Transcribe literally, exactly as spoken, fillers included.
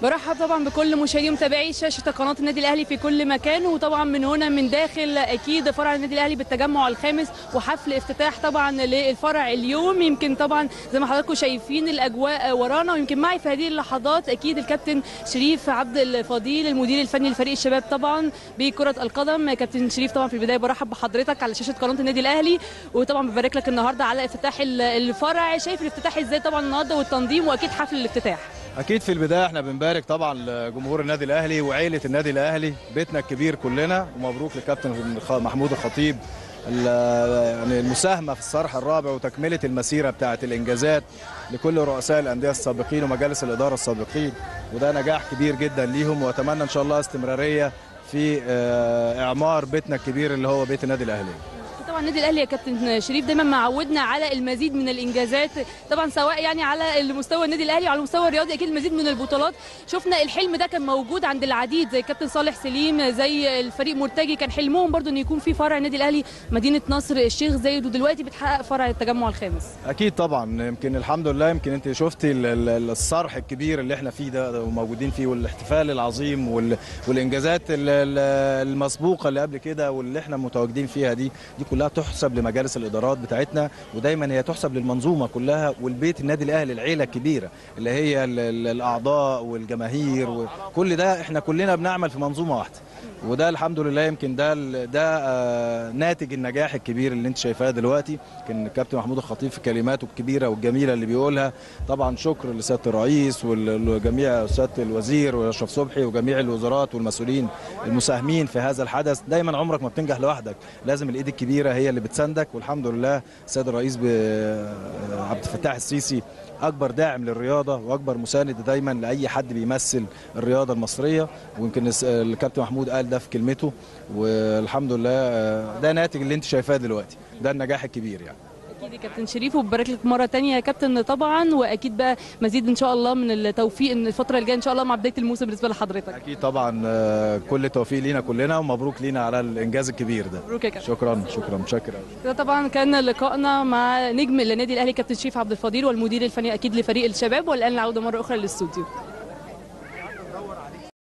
برحب طبعا بكل مشاهدي ومتابعي شاشه قناه النادي الاهلي في كل مكان، وطبعا من هنا من داخل اكيد فرع النادي الاهلي بالتجمع الخامس، وحفل افتتاح طبعا للفرع اليوم. يمكن طبعا زي ما حضراتكم شايفين الاجواء ورانا، ويمكن معي في هذه اللحظات اكيد الكابتن شريف عبد الفضيل المدير الفني لفريق الشباب طبعا بكره القدم. كابتن شريف طبعا في البدايه برحب بحضرتك على شاشه قناه النادي الاهلي، وطبعا ببارك لك النهارده على افتتاح الفرع. شايف الافتتاح ازاي طبعا النهارده والتنظيم واكيد حفل الافتتاح؟ اكيد في البدايه احنا بنبارك طبعا لجمهور النادي الاهلي وعائله النادي الاهلي، بيتنا الكبير كلنا، ومبروك للكابتن محمود الخطيب يعني المساهمه في الصرح الرابع وتكمله المسيره بتاعه الانجازات لكل رؤساء الانديه السابقين ومجالس الاداره السابقين، وده نجاح كبير جدا ليهم، واتمنى ان شاء الله استمراريه في اعمار بيتنا الكبير اللي هو بيت النادي الاهلي. طبعا النادي الاهلي يا كابتن شريف دايما معودنا على المزيد من الانجازات، طبعا سواء يعني على المستوى النادي الاهلي وعلى المستوى الرياضي اكيد المزيد من البطولات. شفنا الحلم ده كان موجود عند العديد زي كابتن صالح سليم، زي الفريق مرتجي كان حلمهم برضو ان يكون في فرع النادي الاهلي مدينه نصر الشيخ زايد، ودلوقتي بتحقق فرع التجمع الخامس. اكيد طبعا، يمكن الحمد لله، يمكن انت شفتي الصرح الكبير اللي احنا فيه ده وموجودين فيه، والاحتفال العظيم والانجازات المسبوقه اللي قبل كده واللي احنا متواجدين فيها دي دي كلها تحسب لمجال مجالس الادارات بتاعتنا، ودايما هي تحسب للمنظومه كلها والبيت النادي الاهلي العيله الكبيره اللي هي الاعضاء والجماهير وكل ده، احنا كلنا بنعمل في منظومه واحده، وده الحمد لله يمكن ده ده آه ناتج النجاح الكبير اللي انت شايفاه دلوقتي. كان الكابتن محمود الخطيب في كلماته الكبيره والجميله اللي بيقولها، طبعا شكر لسياده الرئيس وجميع سياده الوزير واشرف صبحي وجميع الوزارات والمسؤولين المساهمين في هذا الحدث. دايما عمرك ما بتنجح لوحدك، لازم الايد الكبيره هي اللي بتساندك، والحمد لله السيد الرئيس عبد الفتاح السيسي اكبر داعم للرياضه واكبر مساند دايما لاي حد بيمثل الرياضه المصريه، ويمكن الكابتن محمود قال ده في كلمته، والحمد لله ده ناتج اللي انت شايفاه دلوقتي، ده النجاح الكبير يعني. اكيد يا كابتن شريف، وببارك لك مره ثانيه يا كابتن طبعا، واكيد بقى مزيد ان شاء الله من التوفيق ان الفتره الجايه ان شاء الله مع بدايه الموسم بالنسبه لحضرتك. اكيد طبعا، كل التوفيق لينا كلنا، ومبروك لينا على الانجاز الكبير ده. مبروك يا كابتن. شكرا شكرا متشكر قوي. ده طبعا كان لقائنا مع نجم النادي الاهلي كابتن شريف عبد الفضيل والمدير الفني اكيد لفريق الشباب، والان العوده مره اخرى للاستوديو.